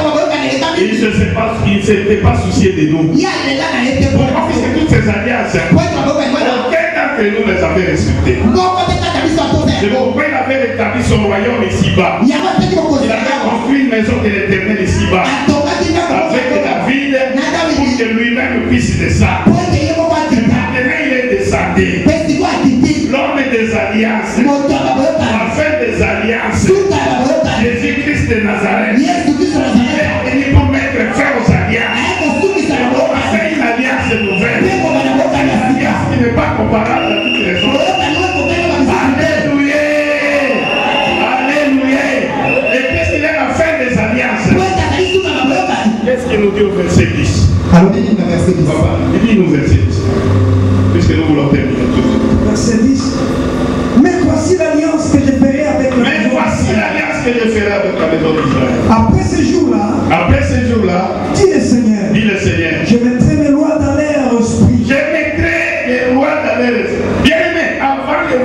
il ne s'était pas soucié de nous. Pourquoi? Puisque toutes ces alliances, aucun d'entre nous les avait respectées. C'est pourquoi il avait rétabli son royaume ici-bas. Il avait construit une maison de l'Éternel ici-bas, avec David, pour que lui-même puisse descendre. Maintenant il est descendu. L'homme des alliances, la fin des alliances, Jésus-Christ de Nazareth, il est venu pour mettre fin aux alliances. On a fait une alliance nouvelle, une alliance qui n'est pas comparable à toutes les autres. Alléluia, alléluia. Et puisqu'il est la fin des alliances, qu'est-ce qu'il nous dit au verset dix? Papa, il dit nous verset dix, puisque nous voulons terminer tout de suite. Verset dix. Mais voici l'alliance que je ferai avec la Mais voici l'alliance que je ferai avec la maison d'Israël. Après ce jour-là, Après ce jour-là, dit le Seigneur, dit le Seigneur, je mettrai mes lois dans leur esprit. je mettrai les lois dans leur esprit. Bien aimé, avant les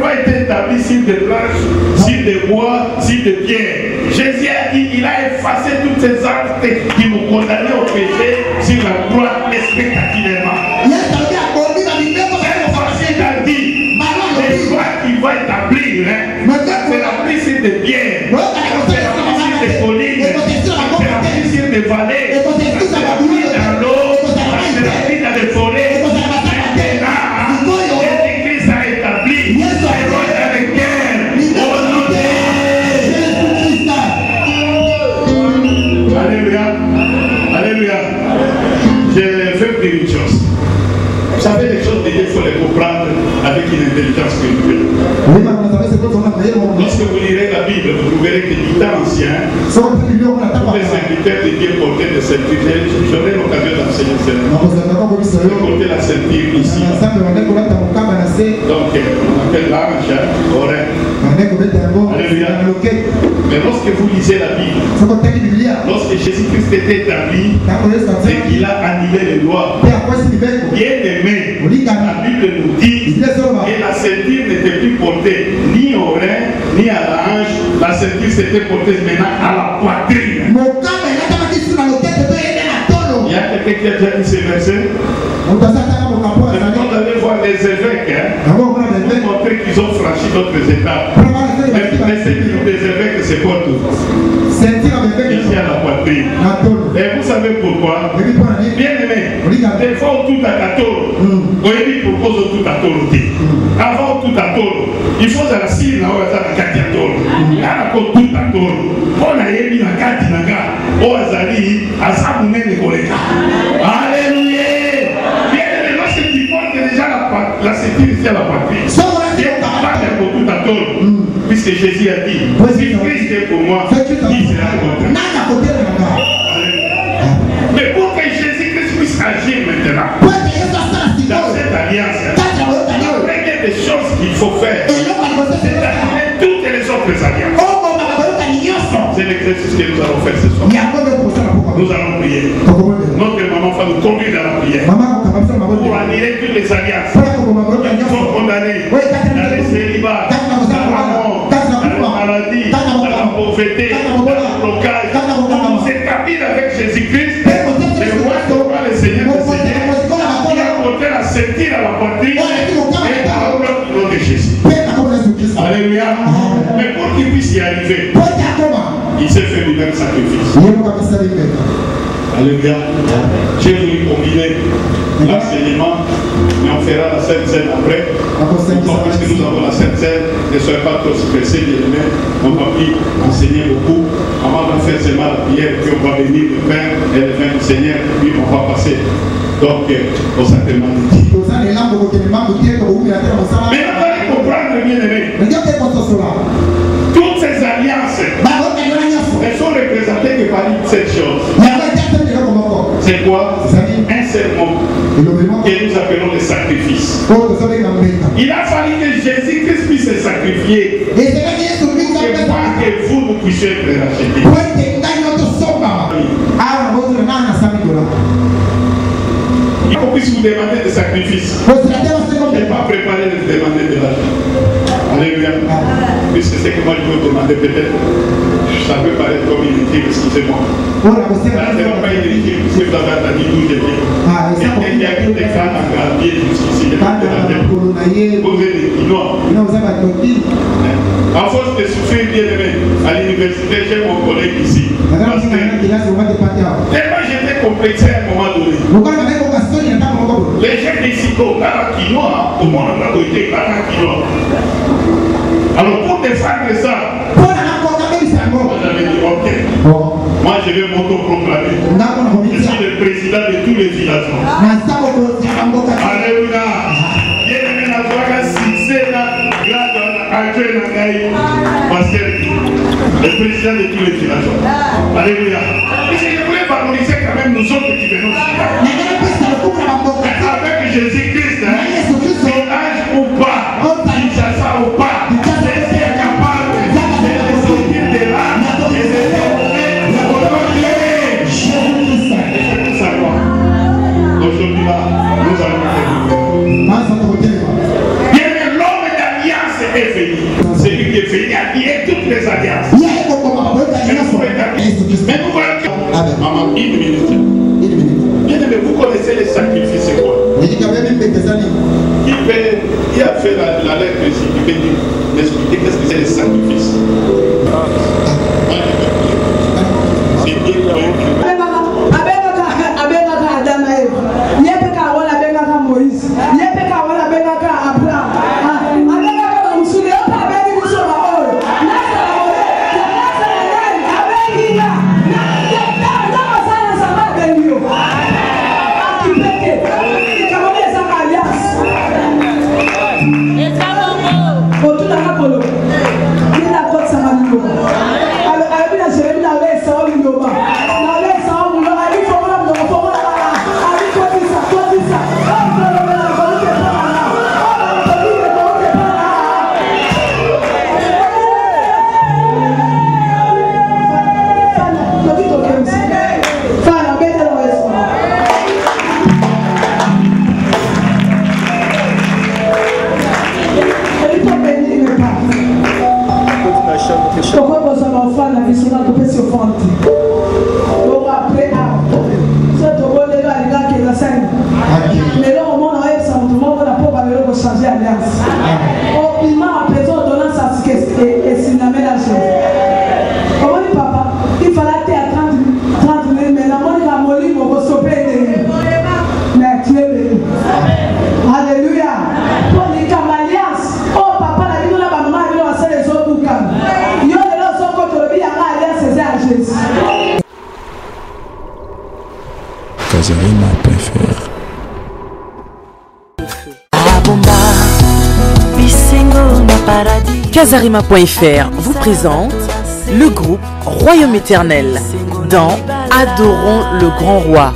de bois, si de pierre. Jésus a dit, il a effacé toutes ces actes qui nous condamnaient au péché sur la croix spectaculairement. Cette fois-ci, il a dit, les lois qu'il va établir, hein, c'est la prise des pierres, c'est la prise des collines, c'est la prise des vallées, c'est la prise dans l'eau, c'est la prise dans les forêts. Jésus-Christ a établi les lois dans lesquelles au nom de Alléluia. Alléluia. Je veux dire une chose. Vous savez, les choses de Dieu, il faut les comprendre avec une intelligence spirituelle. Lorsque vous lirez la Bible, vous verrez que du temps ancien, les serviteurs de Dieu portaient des ceintures. J'aurai l'occasion d'enseigner cela. Ils portaient la ceinture ici. Donc, on appelle l'ange, oreille. Alléluia. Mais lorsque vous lisez la Bible, lorsque Jésus-Christ était établi, c'est qu'il a annulé les lois. Bien aimé, la Bible nous dit que la ceinture n'était plus portée ni au rein, ni à la hanche. La ceinture s'était portée maintenant à la poitrine. Il y a quelqu'un qui a déjà dit ce verset. Quand vous allez voir les évêques, hein, pour montrer qu'ils ont franchi d'autres étapes. Les ceintures des évêques se portent ici à la poitrine. Et vous savez pourquoi? Bien aimé, des fois au tout à Katoro, vous voyez pour cause au tout à Toro. Avant au tout à Toro, il faut la cire là où il y a la Kati à Toro. Là, il tout à Toro. On a eu la Kati Naga, au Azali, à Sabouné de Koleka. Alléluia! Bien aimé, lorsque tu portes déjà la, la ceinture ici à la poitrine, Dieu t'a pas fait pour tout à Toro. Puisque Jésus a dit, si Christ est pour moi, qui sera contre moi? Mais pour que Jésus-Christ puisse agir maintenant, dans cette alliance, la première des choses qu'il faut faire, c'est d'annuler toutes les autres alliances. C'est l'exercice que nous allons faire ce soir. Nous allons prier. Notre maman va nous conduire dans la prière pour annuler toutes les alliances qui sont condamnées dans les célibats, dans la mort, dans la maladie, dans la pauvreté, dans le blocage. Nous établir avec Jésus-Christ, le roi de roi, le Seigneur de Seigneur, qui a porté la ceinture à la poitrine et à la gloire du nom de Jésus. Alléluia. Mais pour qu'il puisse y arriver, il s'est fait lui-même sacrifice. Alléluia. J'ai voulu combiner l'enseignement, mais on fera la Sainte Seine après. Pourquoi? Puisque nous avons la Sainte Seine, ne soyez pas trop pressés, bien aimés. On va plus enseigner beaucoup. Avant de faire seulement la prière, puis on va bénir le pain et le vin du Seigneur, puis on va passer. Donc, au sacrement de Dieu. Mais on va comprendre, bien aimé. Toutes ces alliances ne sont représentées que par une seule chose. C'est quoi? Un seul mot que nous appelons le sacrifice. Il a fallu que Jésus-Christ puisse se sacrifier pour que vous, vous puissiez être rachetés. Il faut que puisse vous demander des sacrifices. Je n'ai pas préparé de vous demander de l'argent. Alléluia. Puisque c'est que moi je veux demander peut-être. Ça peut paraître comme inutile, excusez-moi. Là, ce n'est pas inutile puisque vous avez attendu d'où je viens. Il y a qui des femmes à gravier jusqu'ici. Posez des quinois. En force de souffrir, bien aimé, à l'université, j'ai mon collègue ici. Tellement j'étais complexé à un moment donné. Les gens d'ici, comme la quinoa, comment on a été la quinoa. Alors pour défendre ça, moi j'avais dit ok. Moi je vais m'auto-proclamer. Je suis le président de tous les villageois. Alléluia. Bien-aimé, la voix succès là, grâce à Dieu parce que le président de tous les villageois. Alléluia. Parce que je voulais valoriser quand même nous autres qui venons du avec Jésus-Christ, hein, son âge ou pas, Kinshasa ou pas, Jésus est capable de sortir de là et de démontrer au nom de Jésus. Je veux savoir. Aujourd'hui là, nous allons faire. Bien, l'homme d'alliance est venu. C'est lui qui est venu allier toutes Maman, une minute. Une minute. Bien aimé, vous connaissez les sacrifices, c'est quoi? Il dit quand même une petite année. Qui, fait, qui a fait la, la lettre ici, qui peut m'expliquer qu'est-ce que c'est les sacrifices? C'est bien connu. Kazarima point F R. Kazarima point F R vous présente le groupe Royaume Éternel dans Adorons le Grand Roi.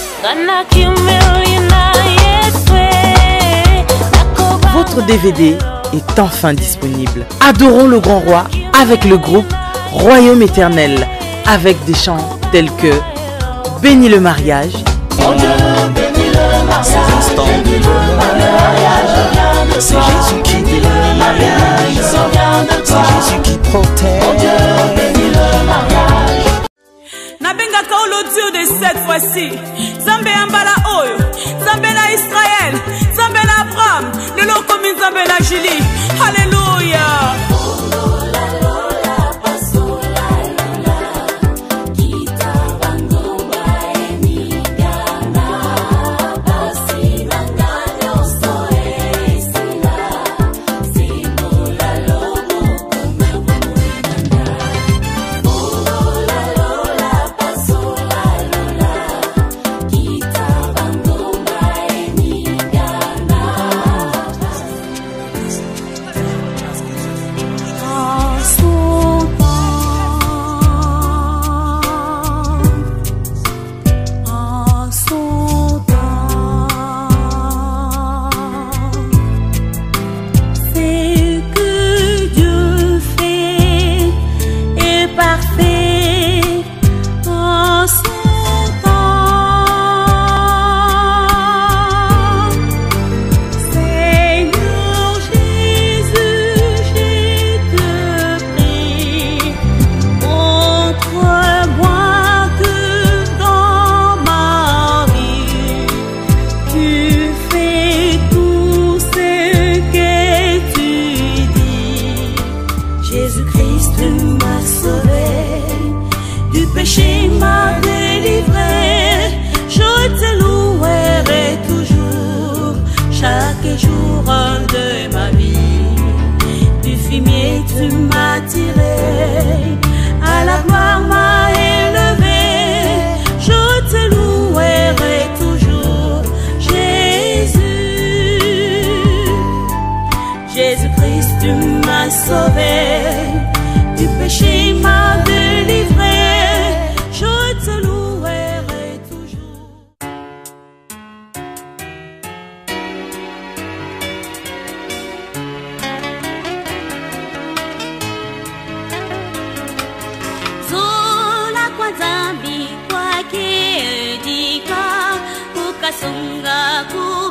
Votre D V D est enfin disponible. Adorons le Grand Roi avec le groupe Royaume Éternel avec des chants tels que Bénis le mariage. Oh Dieu, bénis le mariage. Ces instants de le mariage. C'est Jésus qui bénit le mariage. C'est Jésus qui protège. Oh Dieu, bénis le mariage. Nabenga kaulo Dieu de cette fois-ci. Zambé ambala oyo. Zambé na Israël. Zambé na Abraham. Le lot comme Zambé na Julie. Alléluia. Sunga ku